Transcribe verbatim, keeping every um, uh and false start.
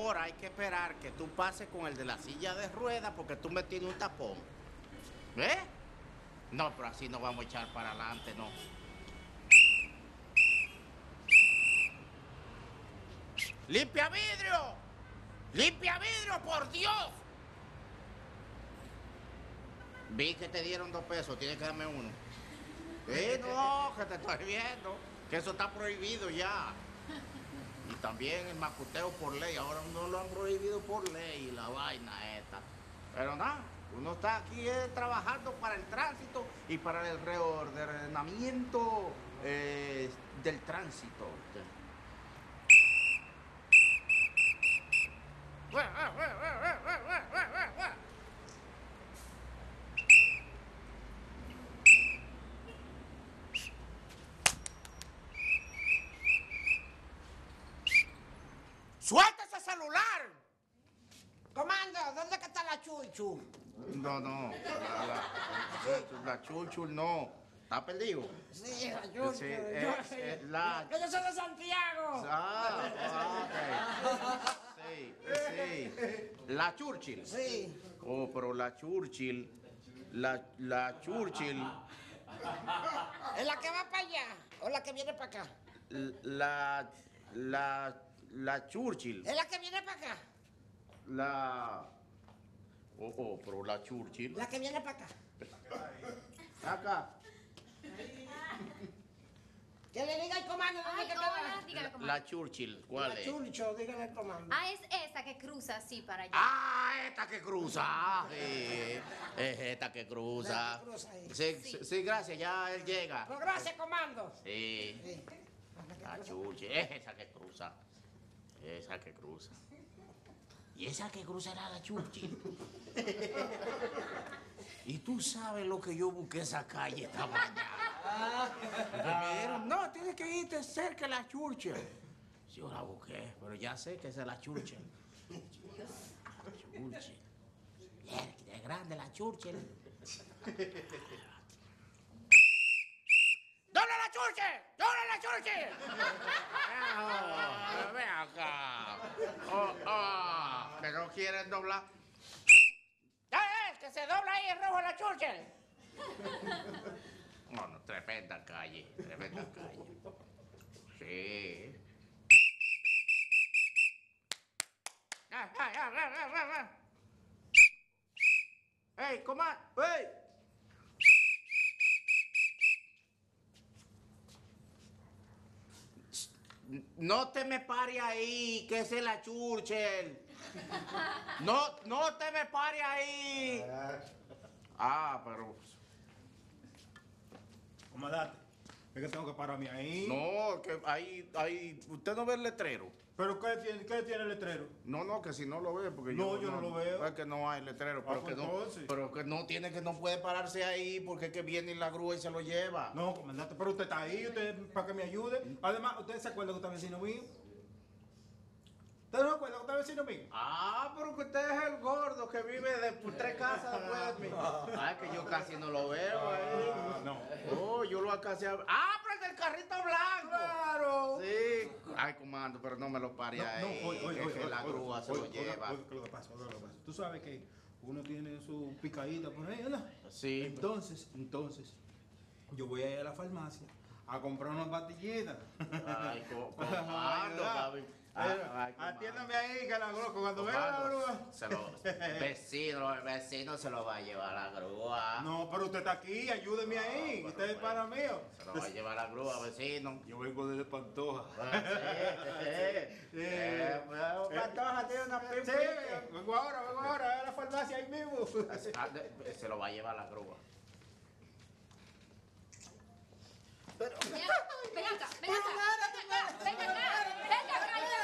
ahora hay que esperar que tú pases con el de la silla de ruedas porque tú me tienes un tapón. ¿Eh? No, pero así no vamos a echar para adelante, no. ¡Limpia vidrio! ¡Limpia vidrio, por Dios! Vi que te dieron dos pesos, tienes que darme uno. Sí, no, que te estoy viendo. Que eso está prohibido ya. Y también el macuteo por ley. Ahora no lo han prohibido por ley, la vaina esta. Pero nada, uno está aquí eh, trabajando para el tránsito y para el reordenamiento eh, del tránsito. ¡Suelta ese celular! Comando, ¿dónde que está la chuchu? No, no, la, la, la chuchul no. ¿Está perdido? Sí, la chuchu. Sí, yo, eh, sí. eh, la... Que yo soy de Santiago. Ah, ah, ok. Sí, sí. La Churchill. Sí. Oh, pero la Churchill, la, la Churchill, ¿Es la que va para allá o la que viene para acá? la, la, la Churchill, ¿Es la que viene para acá? la... Oh, oh, pero la Churchill. La que viene para acá. Acá. Que le diga al comando dónde Ay, que hola, está. dígale, comando. La Churchill, ¿cuál La es? chucho, dígale al comando. Ah, es esa que cruza así para allá. Ah, esta que cruza. Ah, sí. Es esta que cruza. La que cruza ahí. Sí, sí, sí, gracias, ya él llega. Pues gracias, comando. Sí. Sí. La Churchill, es esa que cruza. Esa que cruza. Y esa que cruza era la Churchill. Y tú sabes lo que yo busqué esa calle esta mañana. Porque me dijeron, no, tienes que irte cerca de la Churchill. Yo la busqué, pero ya sé que esa es la Churchill. La Churchill. Mierda, es grande la Churchill. ¿Dónde la Churchill? ¿Dónde la Churchill? Oh, ven acá. Oh, oh, que no quieren doblar. ¡Eh, eh! ¡Que se dobla ahí el rojo de la Churchill! No, no, tremenda calle, tremenda calle. Sí. ¡Ah, ah, ah, ah, ah, ah! ¡Ey, comando! ¡Ey! No te me pare ahí, que esa es la Churchill. No, no te me pare ahí. Ah, pero... Comandante, es que tengo que pararme ahí. No, que ahí, ahí... ¿Usted no ve el letrero? ¿Pero qué tiene, qué tiene el letrero? No, no, que si no lo ve, porque No, yo no lo veo. Es que no hay letrero, Ah, pero pues que no... entonces. Pero que no tiene, que no puede pararse ahí, porque es que viene la grúa y se lo lleva. No, comandante, pero usted está ahí, usted para que me ayude. Además, ¿usted se acuerda que usted es vecino mío? ¿Usted no se acuerda que usted es vecino mío? Ah, pero que usted es el gordo que vive de tres casas después de mí. Ah, es que yo casi no lo veo ahí. Ah, no. Oh, yo lo casi... Ah, pero el del carrito blanco. ¡Claro! Sí. Ay, comando, pero no me lo pare No, ahí. no, oye, oye, que, oye, que la oye, grúa se oye, lo oye, lleva. oye, ¿qué es lo que pasa? Oye, ¿qué es lo que pasa? Tú sabes que uno tiene su picadita por ahí, ¿verdad? Sí. Entonces, entonces, yo voy a ir a la farmacia a comprar unas pastillitas. Ay, co- comando, ¿verdad? papi. Ah, ay, comando. Atiéndame ahí, que la grúa, cuando vea la Comando, grúa. Se lo, vecino, el vecino se lo va a llevar a la grúa. No, pero usted está aquí, ayúdeme ahí. pero Usted es bueno. para mío. Se lo va a llevar a la grúa, vecino. Yo vengo desde Pantoja. Ah, sí, sí. Sí. Eh, bueno, Pantoja tiene una Sí, pimpita. vengo ahora, vengo ahora a la farmacia ahí mismo. Ah, de- Se lo va a llevar a la grúa. Ven acá, ven acá, ven acá, ven acá, ven acá, ven acá,